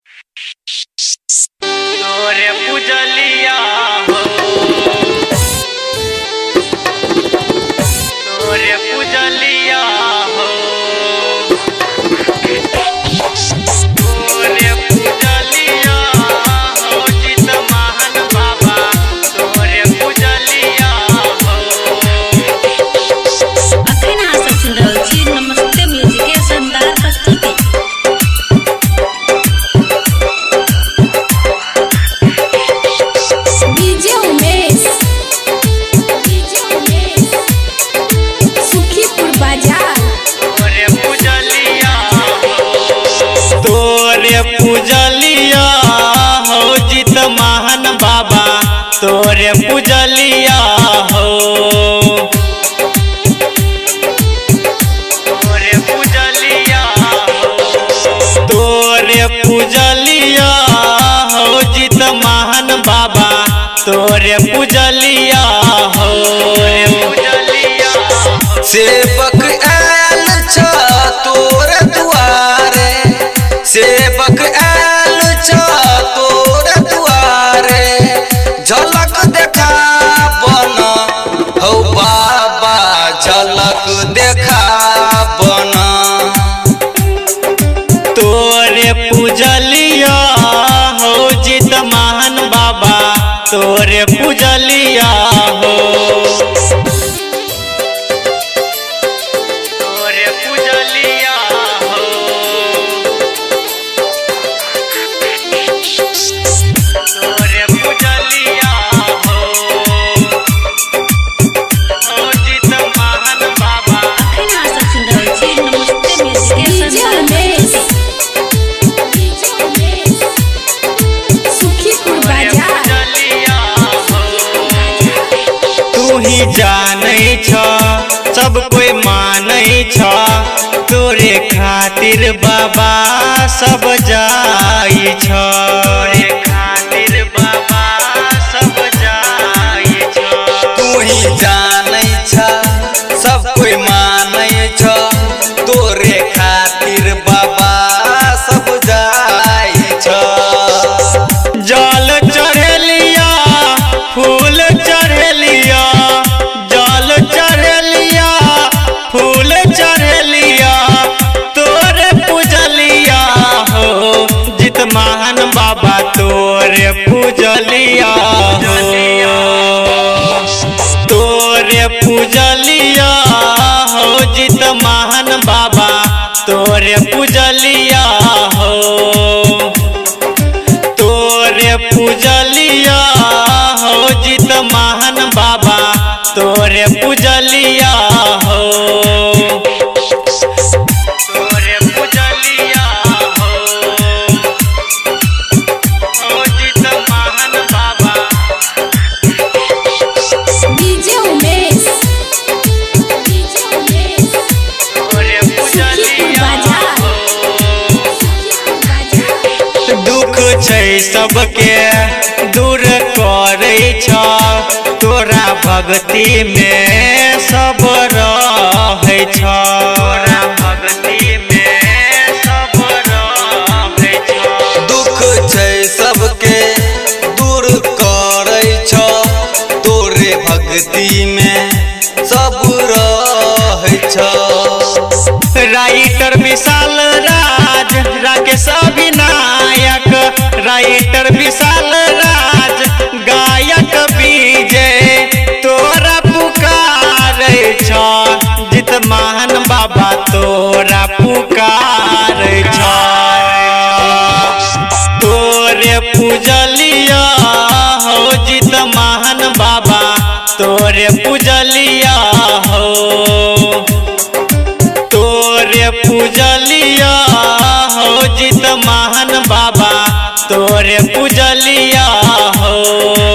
तोरे पूजलिया हो, तोरे पूजलिया हो, तोरे पूजलिया हो, जित महान बाबा तोरे पूजलिया हो। अखन अहाँ सब सुनि रहल छी नमस्ते म्यूजिक के शानदार प्रस्तुति। पूजलिया हो जित महान बाबा तोरे पूजलिया हो, तोरे पूजलिया हो, तोरे पूजलिया हो जित महान बाबा तोरे पूजलिया हो। सेवक आयल छ तोर दुआरे, सेवक आयल छ तोर दुआरे, झलक देखा बन हौ बाबा, झलक देखा बन। तोरे पूजलिया हो जित महान बाबा तोरे पूजलिया हो, तोरे पूजलिया हो, तोरे पूजलिया हो, हो जित महान बाबा। अखन अहाँ सब सुनि रहल छी नमस्ते म्यूजिक के शानदार प्रस्तुति। तू ही जानै छ सब कोई मानै छ, तोरे खातिर बाबा सब जाई छ, तोरे खातिर बाबा सब जाई छ। तू ही जानै छ सब कोई मानै छ, तोरे खातिर बाबा सब जाई छ। जल चढ़ेलिया फूल चढ़ेलिया, जल चढ़ेलिया फूल चढ़ेलिया, तोरे पूजलिया हो जित महान बाबा तोरे पूजलिया हो, तोरे पूजलिया हो जित महान बाबा तोरे पूजलिया हो, तोरे पूजलिया हो जित महान बाबा तोरे पूजलिया हो, तोरे पूजलिया हो, हो जित महान बाबा। तोरे पूजलिया हो, दुख छै सबके दूर करै छ, तोरा भक्ति में सब रहै छ, तोरा भक्ति में सब रहै छ। दुख छै सबके दूर करै छ, तोरे भक्ति में सब रहै छ। राइटर विशाल राज राकेश अभिनायक, राइटर विशाल राज गायक विजय तोरा पुकारै छ, जित महान बाबा तोरा पुकारै छ। तोरे पूजलिया हो जित महान बाबा तोरे पूजलिया हो, तोरे पूजलिया हो जित महान बाबा तोरे पूजलिया हो।